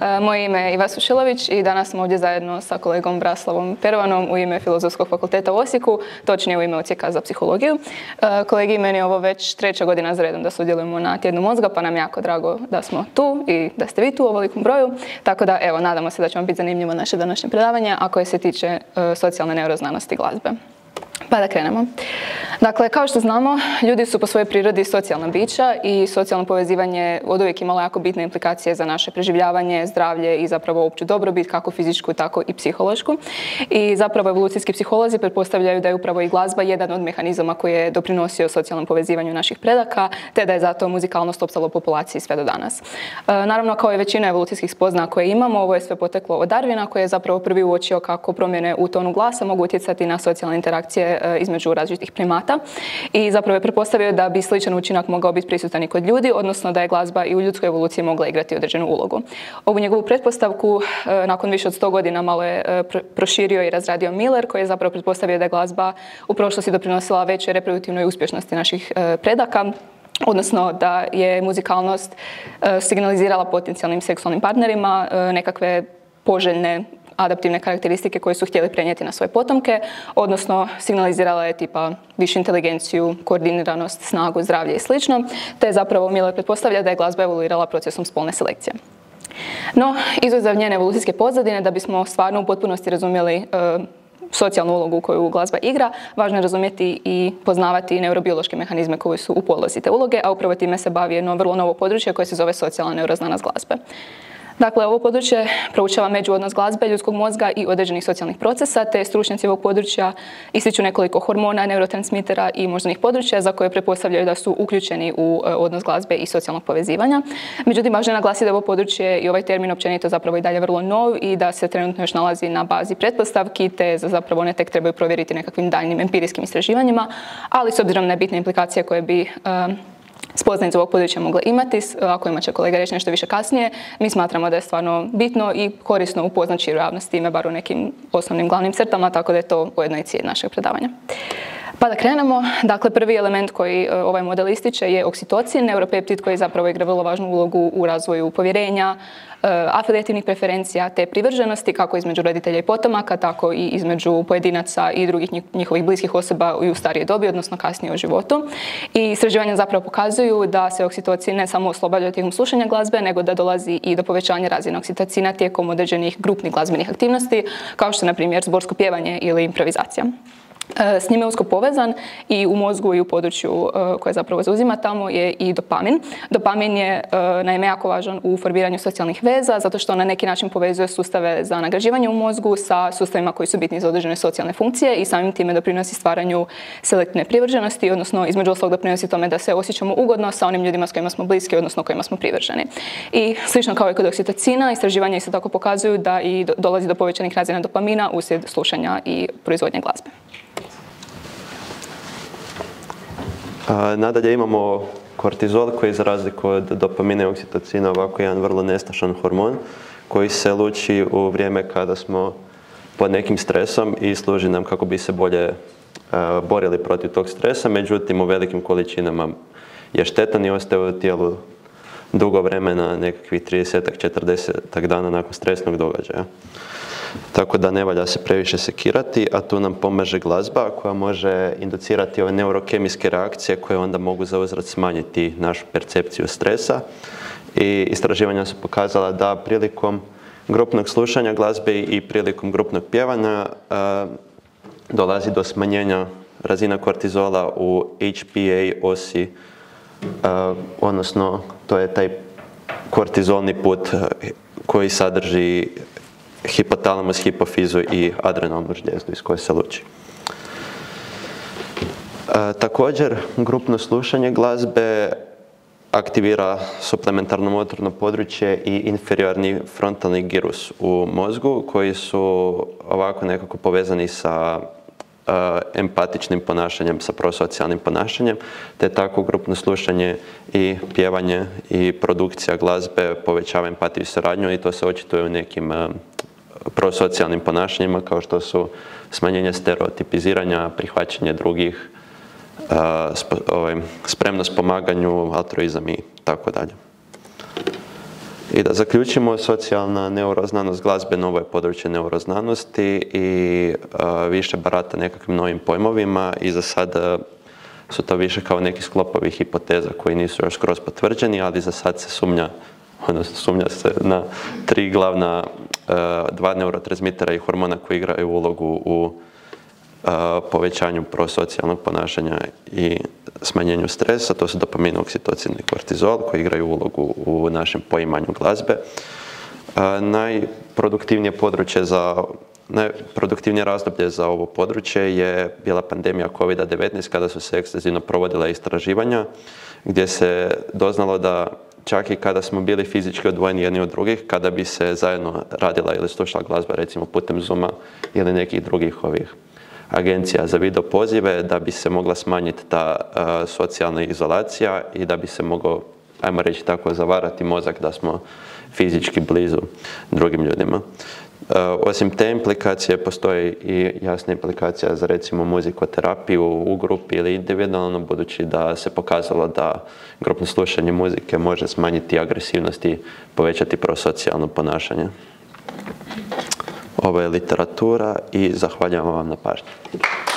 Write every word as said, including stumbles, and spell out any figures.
Moje ime je Iva Sušilović i danas smo ovdje zajedno sa kolegom Braslavom Pervanom u ime Filozofskog fakulteta u Osijeku, točnije u ime Odsjeka za psihologiju. Kolegi, meni je ovo već treća godina za redom da sudjelujemo na Tjednu mozga, pa nam je jako drago da smo tu i da ste vi tu u ovolikom broju. Tako da, evo, nadamo se da će vam biti zanimljivo naše današnje predavanje, a koje se tiče socijalne neuroznanosti glazbe. Pa da krenemo. Dakle, kao što znamo, ljudi su po svojoj prirodi socijalna bića i socijalno povezivanje oduvijek imalo jako bitne implikacije za naše preživljavanje, zdravlje i zapravo opću dobrobit, kako fizičku, tako i psihološku. I zapravo evolucijski psiholozi pretpostavljaju da je upravo i glazba jedan od mehanizama koji je doprinosio socijalnom povezivanju naših predaka, te da je zato muzikalnost opstala u populaciji sve do danas. Naravno, kao i većina evolucijskih spoznaja koje imamo, ovo je sve poteklo od Darwina, koji je zapravo prvi uočio kako promjene u tonu glasa mogu utjecati na socijalne interakcije između različitih primata i zapravo je pretpostavio da bi sličan učinak mogao biti prisutan i kod ljudi, odnosno da je glazba i u ljudskoj evoluciji mogla igrati određenu ulogu. Ovu njegovu pretpostavku nakon više od sto godina malo je proširio i razradio Miller, koji je zapravo pretpostavio da je glazba u prošlosti doprinosila većoj reproduktivnoj uspješnosti naših predaka, odnosno da je muzikalnost signalizirala potencijalnim seksualnim partnerima nekakve poželjne adaptivne karakteristike koje su htjeli prenijeti na svoje potomke, odnosno signalizirala je tipa višu inteligenciju, koordiniranost, snagu, zdravlje i sl. Te zapravo Miller pretpostavlja da je glazba evoluirala procesom spolne selekcije. No, izuzev njene evolucijske pozadine, da bismo stvarno u potpunosti razumjeli e, socijalnu ulogu koju glazba igra, važno je razumjeti i poznavati neurobiološke mehanizme koji su u podlozi te uloge, a upravo time se bavi jedno vrlo novo područje koje se zove socijalna neuroznanost glazbe. Dakle, ovo područje proučava međuodnos glazbe, ljudskog mozga i određenih socijalnih procesa, te stručnjaci ovog područja ističu nekoliko hormona, neurotransmitera i moždanih područja za koje pretpostavljaju da su uključeni u odnos glazbe i socijalnog povezivanja. Međutim, važno je naglasiti da ovo područje i ovaj termin općenito zapravo i dalje vrlo nov i da se trenutno još nalazi na bazi pretpostavki, te zapravo one tek trebaju provjeriti nekakvim daljnim empirijskim istraživanjima, ali s obzirom na bitne implikacije koje bi spoznaje iz ovog područja mogle imati, a kojima će kolega reći nešto više kasnije, mi smatramo da je stvarno bitno i korisno upoznati širu javnost time, bar u nekim osnovnim glavnim crtama, tako da je to ujedno i cilj našeg predavanja. Pa da krenemo, dakle prvi element koji ovaj model ističe je oksitocin, neuropeptid koji zapravo igra vrlo važnu ulogu u razvoju povjerenja, afilijativnih preferencija te privrženosti kako između roditelja i potomaka, tako i između pojedinaca i drugih njihovih bliskih osoba i u starije dobi, odnosno kasnije u životu. I istraživanja zapravo pokazuju da se oksitocin ne samo oslobađa tijekom slušanja glazbe, nego da dolazi i do povećanja razine oksitocina tijekom određenih grupnih glazbenih aktivnosti, kao što je na primjer zborsko pjevanje ili improvizacija. S njime je usko povezan i u mozgu i u području koje zapravo zauzima tamo je i dopamin. Dopamin je naime jako važan u formiranju socijalnih veza zato što na neki način povezuje sustave za nagrađivanje u mozgu sa sustavima koji su bitni za određene socijalne funkcije i samim time doprinosi stvaranju selektivne privrženosti, odnosno između ostalog doprinosi tome da se osjećamo ugodno sa onim ljudima s kojima smo bliski, odnosno kojima smo privrženi. I slično kao i kod oksitocina, istraživanja isto tako pokazuju da i dolazi do povećanih razina dopamina uslijed slušanja i proizvodnje glazbe. Nadalje imamo kortizol koji za razliku od dopamina i oksitocina ovako jedan vrlo nestašan hormon koji se luči u vrijeme kada smo pod nekim stresom i služi nam kako bi se bolje borili protiv tog stresa, međutim u velikim količinama je štetan i ostaje u tijelu dugo vremena, nekakvih trideset do četrdeset dana nakon stresnog događaja. Tako da ne valja se previše sekirati, a tu nam pomaže glazba koja može inducirati ove neurokemijske reakcije koje onda mogu zauzvrat smanjiti našu percepciju stresa. I istraživanja su pokazala da prilikom grupnog slušanja glazbe i prilikom grupnog pjevanja a, dolazi do smanjenja razina kortizola u H P A osi, a, odnosno to je taj kortizolni put koji sadrži hipotalamus, hipofizu i adrenalnu žljezdu iz koje se luči. E, također, grupno slušanje glazbe aktivira suplementarno motorno područje i inferiorni frontalni girus u mozgu koji su ovako nekako povezani sa e, empatičnim ponašanjem, sa prosocijalnim ponašanjem, te tako grupno slušanje i pjevanje i produkcija glazbe povećava empatiju i suradnju i to se očituje u nekim e, prosocijalnim ponašanjima kao što su smanjenje stereotipiziranja, prihvaćanje drugih, spremnost pomaganju, altruizam i tako dalje. I da zaključimo, socijalna neuroznanost glazbe novo je područje neuroznanosti i uh, više barata nekakvim novim pojmovima i za sada su to više kao neki sklopovi hipoteza koji nisu još skroz potvrđeni, ali za sad se sumnja, odnosno sumnja se na tri glavna, uh, dva neurotransmitera i hormona koji igraju ulogu u uh, povećanju prosocijalnog ponašanja i smanjenju stresa, to su dopamin, oksitocin i kortizol koji igraju ulogu u našem poimanju glazbe. Uh, najproduktivnije područje za Najproduktivnije razdoblje za ovo područje je bila pandemija kovid devetnaest kada su se ekstenzivno provodila istraživanja gdje se doznalo da čak i kada smo bili fizički odvojeni jedni od drugih, kada bi se zajedno radila ili slušala glazba recimo putem Zooma ili nekih drugih ovih agencija za video pozive, da bi se mogla smanjiti ta uh, socijalna izolacija i da bi se moglo, ajmo reći tako, zavarati mozak da smo fizički blizu drugim ljudima. Uh, osim te implikacije, postoji i jasna implikacija za recimo muzikoterapiju u grupi ili individualno, budući da se pokazalo da grupno slušanje muzike može smanjiti agresivnost i povećati prosocijalno ponašanje. Ovo je literatura i zahvaljujem vam na pažnji.